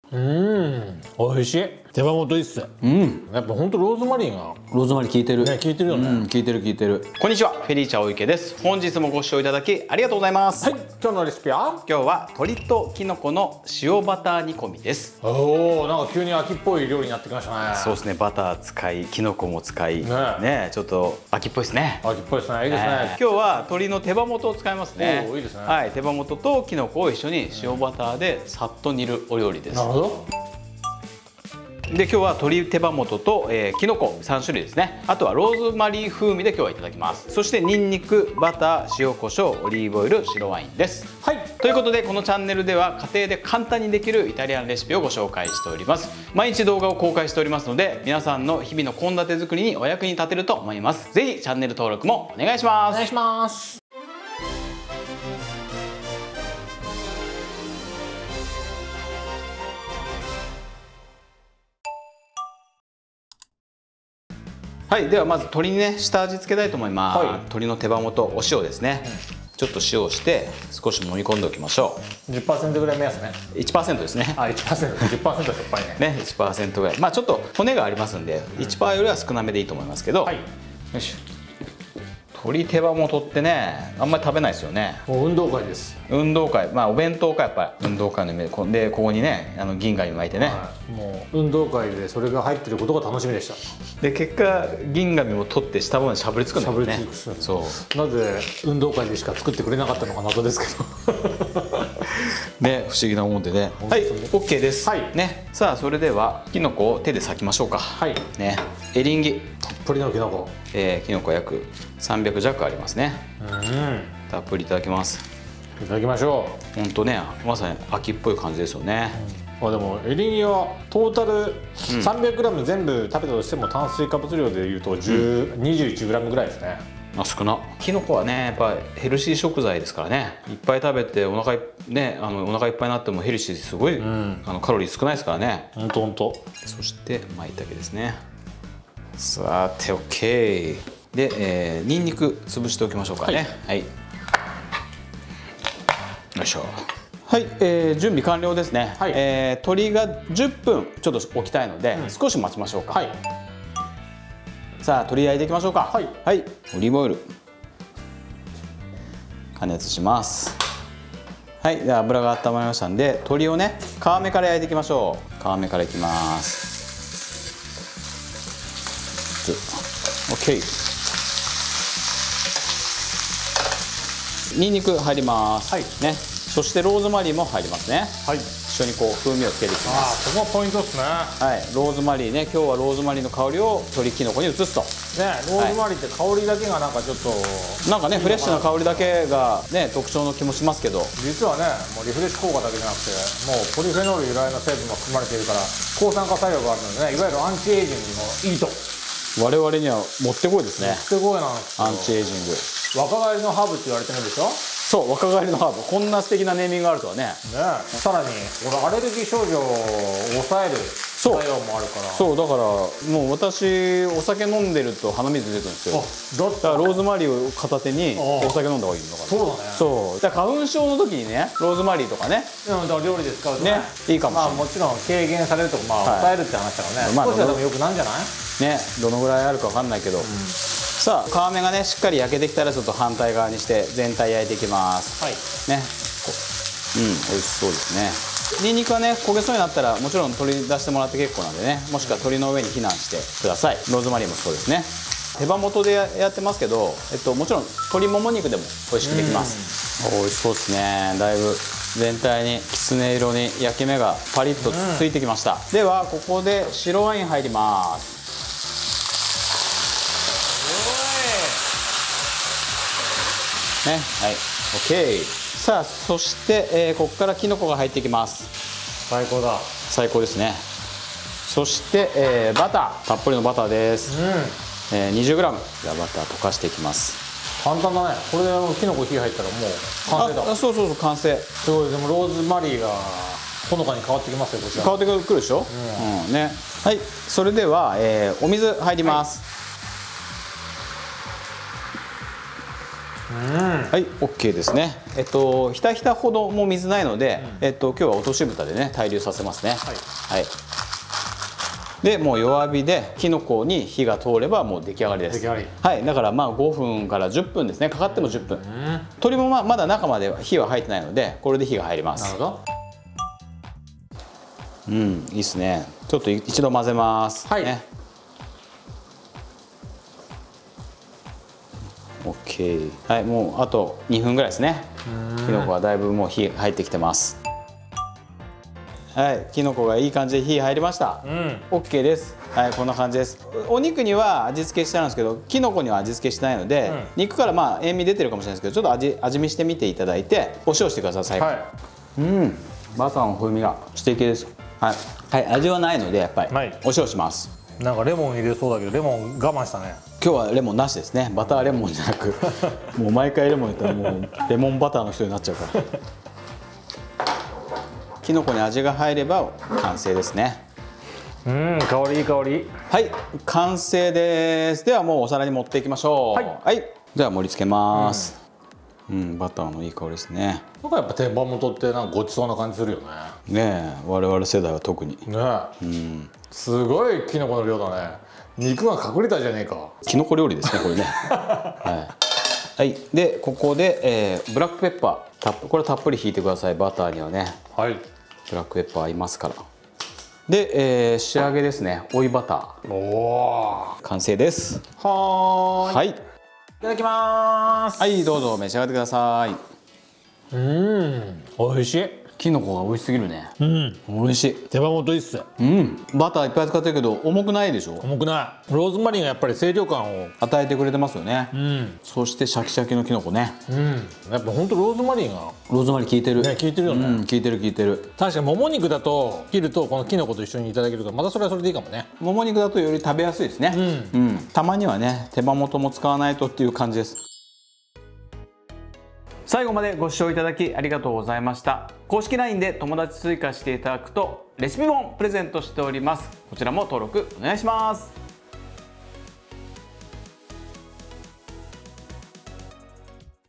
美味しい。手羽元いいっす。やっぱ本当ローズマリーがローズマリー効いてるね、効いてるよね。 効いてる効いてる。こんにちは、フェリーチャ大池です。本日もご視聴いただきありがとうございます。 はい、今日のレシピは今日は鶏とキノコの塩バター煮込みです。 おお、なんか急に秋っぽい料理になってきましたね。 そうですね、バター使い、キノコも使いね、ちょっと秋っぽいですね。 秋っぽいですね。いいですね。 今日は鶏の手羽元を使いますね。 おー、いいですね。 はい、手羽元とキノコを一緒に塩バターでさっと煮るお料理です。 なるほど。 で今日は鶏手羽元と、きのこ3種類ですね。あとはローズマリー風味で今日はいただきます。そしてニンニク、バター、塩コショウ、オリーブオイル、白ワインです。 はい。 ということでこのチャンネルでは家庭で簡単にできるイタリアンレシピをご紹介しております。毎日動画を公開しておりますので皆さんの日々の献立作りにお役に立てると思います。ぜひチャンネル登録もお願いします。 お願いします。 はい、ではまず鶏にね下味つけたいと思います。鶏の手羽元、お塩ですね。ちょっと塩をして少し揉み込んでおきましょう。10% ぐらい目安ね。 1% ですね。 あ、1%、10% はしょっぱいね。 ね、1% ぐらい。まあちょっと骨がありますんで、1% よりは少なめでいいと思いますけど。はい。よし。鶏手羽元ってね、あんまり食べないですよね。 もう運動会です。 運動会、まあお弁当かやっぱり運動会のイメージで、ここにね、銀紙巻いてね。 もう運動会でそれが入ってることが楽しみでした。 で結果銀紙を取って下までしゃぶりつくんだよね。 そう。なぜ運動会でしか作ってくれなかったのか謎ですけど。 ね、不思議なもんでね。はい、OK です。 はい。 ね、さあそれではキノコを手で裂きましょうか。はい。ね、エリンギ。 たっぷりのキノコ。 キノコ約300弱ありますね。たっぷりいただきます。 いただきましょう。本当ね、まさに秋っぽい感じですよね。 あ、でもエリンギはトータル 300g 全部食べたとしても炭水化物量でいうと21g ぐらいですね。 あ、少な。キノコはねやっぱヘルシー食材ですからね。いっぱい食べてお腹いっぱいになってもヘルシーですごい、カロリー少ないですからね。 ほんとほんと。そして舞茸ですね。さて OK で、ニンニク潰しておきましょうかね。はい、よいしょ。はい、準備完了ですね。はい、鶏が10分ちょっと置きたいので、少し待ちましょうか。はい、さあ鶏焼いていきましょうか。はい、はい、オリーブオイル加熱します。はい、で油が温まりましたんで鶏をね皮目から焼いていきましょう。皮目からいきます。OK。ニンニク入ります。はい。ね。そしてローズマリーも入りますね。はい。一緒にこう風味をつけていきます。 ああ、ここがポイントですね。 はい。ローズマリーね、今日はローズマリーの香りを鶏キノコに移すと。 ね、ローズマリーって香りだけがなんかちょっとなんかねフレッシュな香りだけがね特徴の気もしますけど、 実はねもうリフレッシュ効果だけじゃなくてもうポリフェノール由来の成分が含まれているから抗酸化作用があるのでね、いわゆるアンチエイジングにもいいと。 我々にはもってこいですね。 もってこいなんですよ。アンチエイジング。若返りのハーブって言われてるんでしょ。 そう、若返りのハーブ。こんな素敵なネーミングがあるとはね。 さらにこれアレルギー症状を抑える作用もあるから。 そうだからもう私お酒飲んでると鼻水出てるんですよ。だからローズマリーを片手にお酒飲んだ方がいいのかな。そうだね。そうだから花粉症の時にねローズマリーとかね、 だから料理で使うとねいいかもしれない。 もちろん軽減されるとか抑えるって話だからね、少しはでもよくなんじゃないね。どのぐらいあるか分かんないけど、さあ皮目がねしっかり焼けてきたらちょっと反対側にして全体焼いていきます。はいね。美味しそうですね。ニンニクはね焦げそうになったらもちろん取り出してもらって結構なんでね、もしくは鶏の上に避難してください。ローズマリーもそうですね。手羽元でやってますけど、もちろん鶏もも肉でも美味しくできます。美味しそうですね。だいぶ全体にきつね色に焼き目がパリッとついてきました。ではここで白ワイン入ります。ね、はい、OK。さあそして、ここからきのこが入ってきます。 最高だ。最高ですね。そして、バターたっぷりのバターです。20g。じゃあバター溶かしていきます。 簡単だね。これできのこ火入ったらもう完成だ。 そうそうそう、完成。 すごい。でもローズマリーがほのかに変わってきますよ。こちら変わってくるでしょ。ね。はい、それでは、お水入ります。 はい、OK ですね。ひたひたほどもう水ないので、今日は落とし蓋でね対流させますね。はい。でもう弱火できのこに火が通ればもう出来上がりです。はい。だからまあ5分から10分ですね。かかっても10分。鶏もまだ中まで火は入ってないので、これで火が入ります。 なるほど。 うん、いいですね。ちょっと一度混ぜます。 はい。 ね、OK。はい、もうあと2分ぐらいですね。きのこはだいぶもう火入ってきてます。はい、きのこがいい感じで火入りました。OK です。はい、こんな感じです。お肉には味付けしてあるんですけど、きのこには味付けしてないので、肉からまあ塩味出てるかもしれないですけど、ちょっと味見してみていただいて、お塩してください。はい、バターの風味が素敵です。はい、はい、味はないのでやっぱりお塩します。 なんかレモン入れそうだけどレモン我慢したね。 今日はレモンなしですね。バターレモンじゃなくもう毎回レモン言ったらもうレモンバターの人になっちゃうからきのこに味が入れば完成ですね。 香りいい香り。はい、 完成です。ではもうお皿に盛っていきましょう。はい、では盛り付けます。バターのいい香りですね。 なんかやっぱ手羽元ってなんかごちそうな感じするよね。 ねえ、我々世代は特にね。すごいキノコの量だね。肉が隠れたじゃねえか。 キノコ料理ですねこれね。はい、でここで、ブラックペッパーこれたっぷりひいてください。バターにはね、ブラックペッパー合いますから。で、仕上げですね、追いバター完成です。はい、いただきます。 はい、どうぞ召し上がってください。 美味しい。 キノコが美味しすぎるね。美味しい。 手羽元いいっす。 バターいっぱい使ってるけど重くないでしょ。 重くない。ローズマリーがやっぱり清涼感を与えてくれてますよね。そしてシャキシャキのキノコね。 やっぱ本当ローズマリーがローズマリー効いてるね。 効いてるよね。 効いてる効いてる。 確かにもも肉だと切るとこのキノコと一緒にいただけるからまたそれはそれでいいかもね。 もも肉だとより食べやすいですね。たまにはね手羽元も使わないとっていう感じです。最後までご視聴いただきありがとうございました。公式 LINE で友達追加していただくとレシピ本プレゼントしております。こちらも登録お願いします。